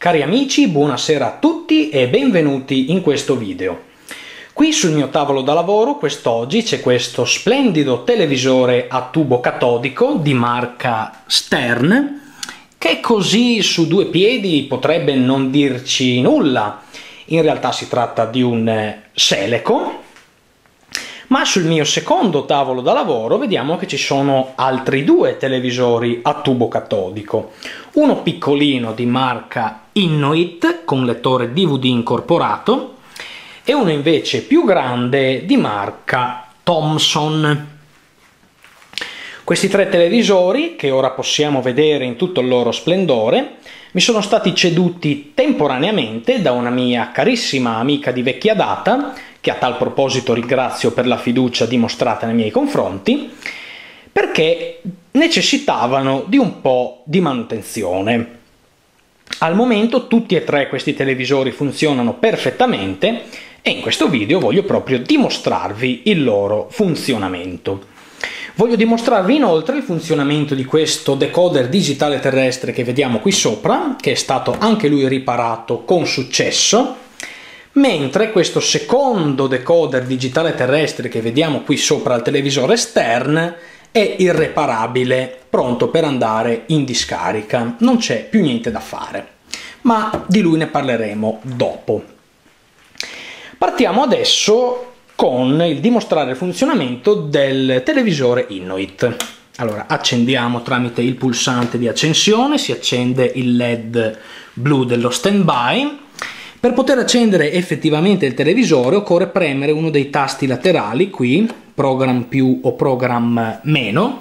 Cari amici, buonasera a tutti e benvenuti in questo video. Qui sul mio tavolo da lavoro quest'oggi c'è questo splendido televisore a tubo catodico di marca Stern, che così su due piedi potrebbe non dirci nulla. In realtà si tratta di un Seleco, ma sul mio secondo tavolo da lavoro vediamo che ci sono altri due televisori a tubo catodico. Uno piccolino di marca Innoit con lettore DVD incorporato e uno invece più grande di marca Thomson. Questi tre televisori, che ora possiamo vedere in tutto il loro splendore, mi sono stati ceduti temporaneamente da una mia carissima amica di vecchia data, che a tal proposito ringrazio per la fiducia dimostrata nei miei confronti, perché necessitavano di un po' di manutenzione. Al momento tutti e tre questi televisori funzionano perfettamente e in questo video voglio proprio dimostrarvi il loro funzionamento. Voglio dimostrarvi inoltre il funzionamento di questo decoder digitale terrestre che vediamo qui sopra, che è stato anche lui riparato con successo, mentre questo secondo decoder digitale terrestre che vediamo qui sopra al televisore Stern è irreparabile, pronto per andare in discarica, non c'è più niente da fare, ma di lui ne parleremo dopo. Partiamo adesso con il dimostrare il funzionamento del televisore Innoit. Allora, accendiamo tramite il pulsante di accensione, si accende il LED blu dello standby. Per poter accendere effettivamente il televisore occorre premere uno dei tasti laterali qui, program più o program meno,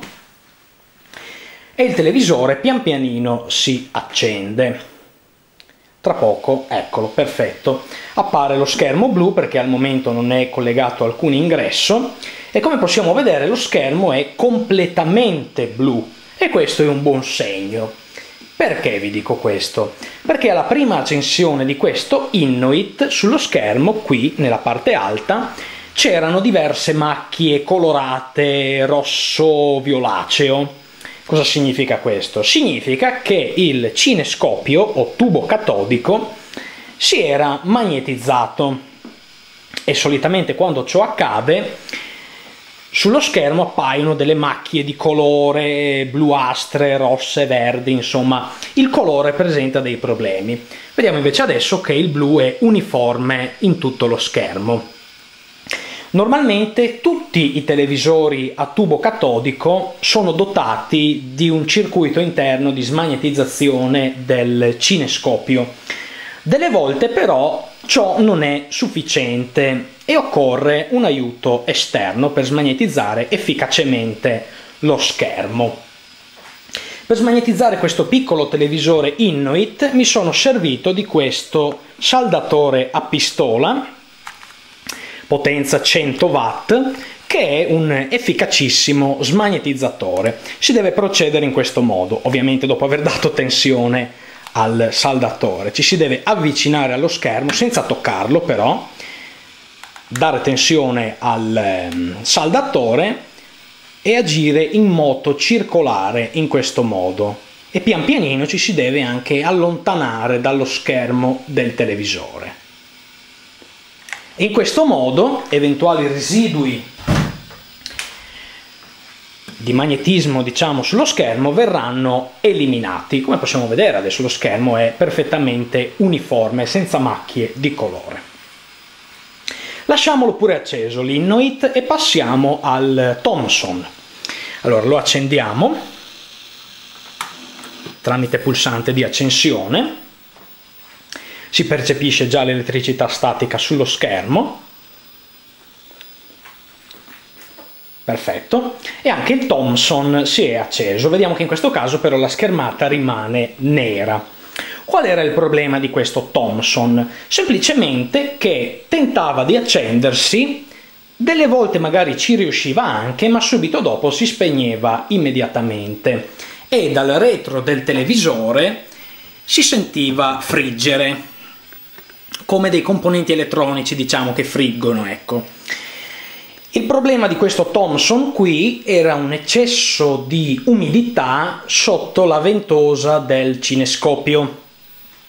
e il televisore pian pianino si accende. Tra poco, eccolo, perfetto, appare lo schermo blu perché al momento non è collegato alcun ingresso e come possiamo vedere lo schermo è completamente blu e questo è un buon segno. Perché vi dico questo? Perché alla prima accensione di questo Innoit sullo schermo, qui nella parte alta, c'erano diverse macchie colorate rosso-violaceo. Cosa significa questo? Significa che il cinescopio o tubo catodico si era magnetizzato e solitamente quando ciò accade sullo schermo appaiono delle macchie di colore bluastre, rosse, verdi, insomma il colore presenta dei problemi. Vediamo invece adesso che il blu è uniforme in tutto lo schermo. Normalmente tutti i televisori a tubo catodico sono dotati di un circuito interno di smagnetizzazione del cinescopio. Delle volte però ciò non è sufficiente e occorre un aiuto esterno per smagnetizzare efficacemente lo schermo. Per smagnetizzare questo piccolo televisore Innoit mi sono servito di questo saldatore a pistola potenza 100 watt, che è un efficacissimo smagnetizzatore. Si deve procedere in questo modo, ovviamente dopo aver dato tensione al saldatore. Ci si deve avvicinare allo schermo senza toccarlo però, dare tensione al saldatore e agire in moto circolare in questo modo. E pian pianino ci si deve anche allontanare dallo schermo del televisore. In questo modo eventuali residui di magnetismo, diciamo, sullo schermo verranno eliminati. Come possiamo vedere adesso lo schermo è perfettamente uniforme, senza macchie di colore. Lasciamolo pure acceso l'Innoit e passiamo al Thomson. Allora lo accendiamo tramite pulsante di accensione. Si percepisce già l'elettricità statica sullo schermo. Perfetto. E anche il Thomson si è acceso. Vediamo che in questo caso però la schermata rimane nera. Qual era il problema di questo Thomson? Semplicemente che tentava di accendersi, delle volte magari ci riusciva anche, ma subito dopo si spegneva immediatamente. E dal retro del televisore si sentiva friggere, come dei componenti elettronici, diciamo, che friggono, ecco. Il problema di questo Thomson qui era un eccesso di umidità sotto la ventosa del cinescopio.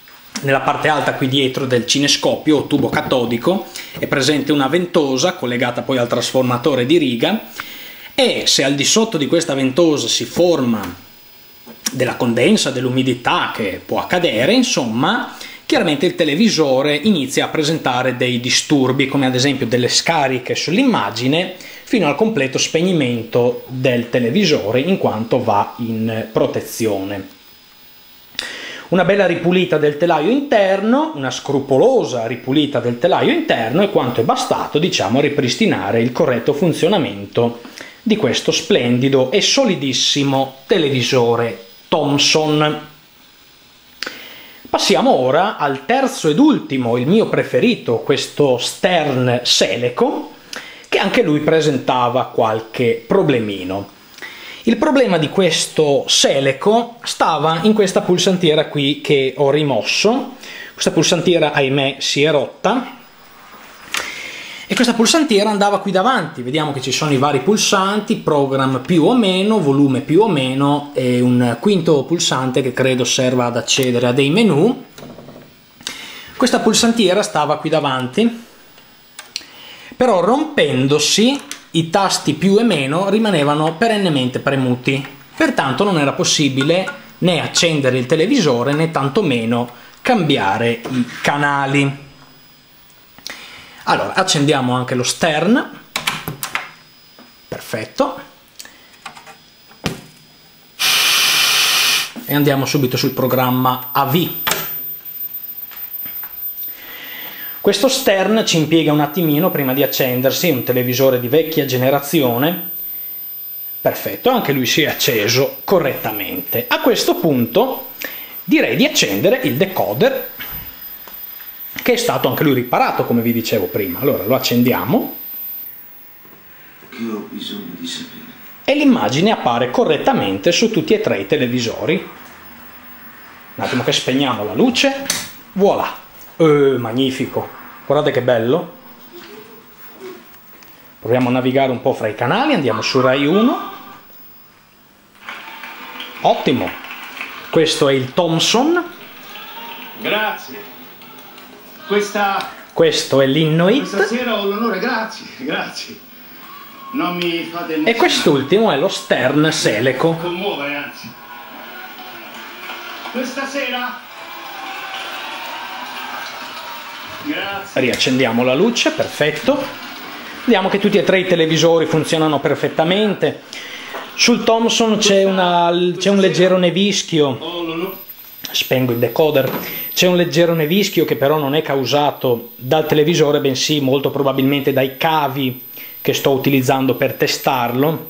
nella parte alta qui dietro del cinescopio o tubo catodico è presente una ventosa collegata poi al trasformatore di riga, e se al di sotto di questa ventosa si forma della condensa, dell'umidità che può accadere, insomma, chiaramente il televisore inizia a presentare dei disturbi, come ad esempio delle scariche sull'immagine, fino al completo spegnimento del televisore in quanto va in protezione. Una bella ripulita del telaio interno, una scrupolosa ripulita del telaio interno è quanto è bastato, diciamo, a ripristinare il corretto funzionamento di questo splendido e solidissimo televisore Thomson. Passiamo ora al terzo ed ultimo, il mio preferito, questo Stern Seleco, che anche lui presentava qualche problemino. Il problema di questo Seleco stava in questa pulsantiera qui che ho rimosso. Questa pulsantiera, ahimè, si è rotta e questa pulsantiera andava qui davanti. Vediamo che ci sono i vari pulsanti, program più o meno, volume più o meno e un quinto pulsante che credo serva ad accedere a dei menu. Questa pulsantiera stava qui davanti, però rompendosi i tasti più e meno rimanevano perennemente premuti, pertanto non era possibile né accendere il televisore né tantomeno cambiare i canali. Allora, accendiamo anche lo Stern, perfetto, e andiamo subito sul programma AV. Questo Stern ci impiega un attimino prima di accendersi, un televisore di vecchia generazione. Perfetto, anche lui si è acceso correttamente. A questo punto direi di accendere il decoder, che è stato anche lui riparato, come vi dicevo prima. Allora lo accendiamo. Che ho bisogno di sapere. E l'immagine appare correttamente su tutti e tre i televisori. Un attimo che spegniamo la luce. Voilà! Magnifico, guardate che bello. Proviamo a navigare un po' fra i canali, andiamo su Rai 1. Ottimo, questo è il Thomson. Grazie. Questo è l'Innoit. Questa sera ho l'onore, grazie. Non mi fate emozionare. E quest'ultimo è lo Stern Seleco. Commuovere, anzi. Questa sera. Grazie. Riaccendiamo la luce, perfetto. Vediamo che tutti e tre i televisori funzionano perfettamente. Sul Thomson c'è un leggero nevischio. Spengo il decoder. C'è un leggero nevischio che però non è causato dal televisore, bensì molto probabilmente dai cavi che sto utilizzando per testarlo,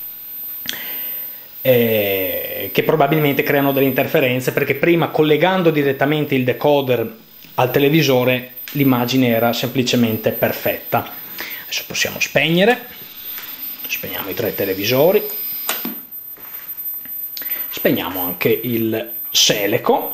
che probabilmente creano delle interferenze, perché prima, collegando direttamente il decoder al televisore, l'immagine era semplicemente perfetta. Adesso possiamo spegnere. Spegniamo i tre televisori. Spegniamo anche il Seleco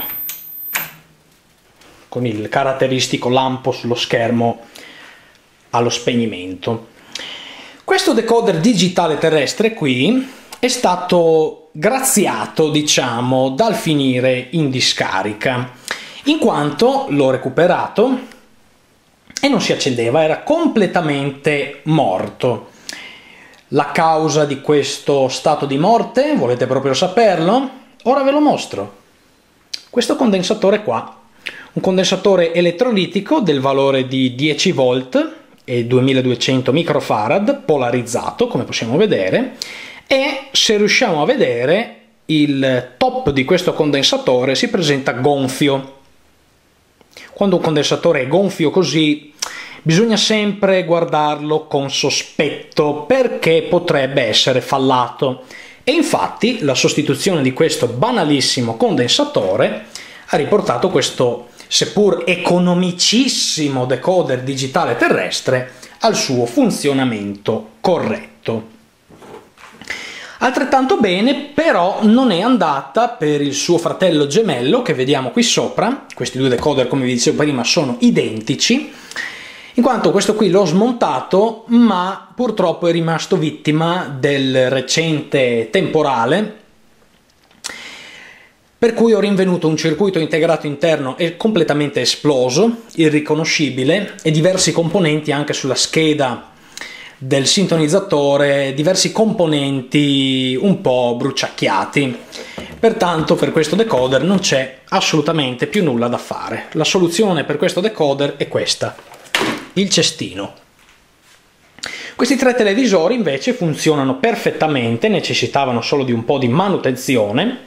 con il caratteristico lampo sullo schermo allo spegnimento. Questo decoder digitale terrestre qui è stato graziato, diciamo, dal finire in discarica, in quanto l'ho recuperato e non si accendeva, era completamente morto. La causa di questo stato di morte, volete proprio saperlo? Ora ve lo mostro. Questo condensatore qua, un condensatore elettrolitico del valore di 10 volt e 2200 microfarad, polarizzato come possiamo vedere, e se riusciamo a vedere il top di questo condensatore si presenta gonfio. Quando un condensatore è gonfio così bisogna sempre guardarlo con sospetto, perché potrebbe essere fallato. E infatti la sostituzione di questo banalissimo condensatore ha riportato questo seppur economicissimo decoder digitale terrestre al suo funzionamento corretto. Altrettanto bene però non è andata per il suo fratello gemello che vediamo qui sopra. Questi due decoder, come vi dicevo prima, sono identici, in quanto questo qui l'ho smontato, ma purtroppo è rimasto vittima del recente temporale per cui ho rinvenuto un circuito integrato interno completamente esploso, irriconoscibile, e diversi componenti anche sulla scheda del sintonizzatore, diversi componenti un po' bruciacchiati. Pertanto per questo decoder non c'è assolutamente più nulla da fare. La soluzione per questo decoder è questa: il cestino. Questi 3 televisori invece funzionano perfettamente, necessitavano solo di un po' di manutenzione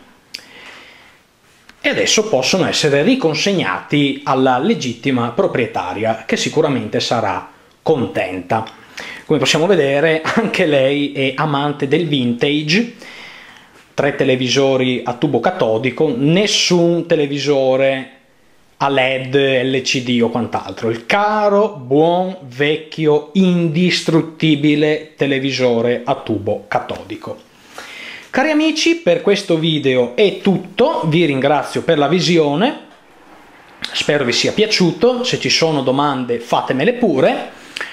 e adesso possono essere riconsegnati alla legittima proprietaria, che sicuramente sarà contenta. Come possiamo vedere, anche lei è amante del vintage. 3 televisori a tubo catodico, nessun televisore a LED, LCD o quant'altro. Il caro, buon, vecchio, indistruttibile televisore a tubo catodico. Cari amici, per questo video è tutto, vi ringrazio per la visione, spero vi sia piaciuto, se ci sono domande fatemele pure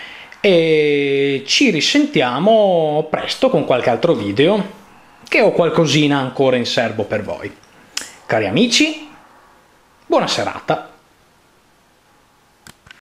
e ci risentiamo presto con qualche altro video, che ho qualcosina ancora in serbo per voi. Cari amici, buona serata!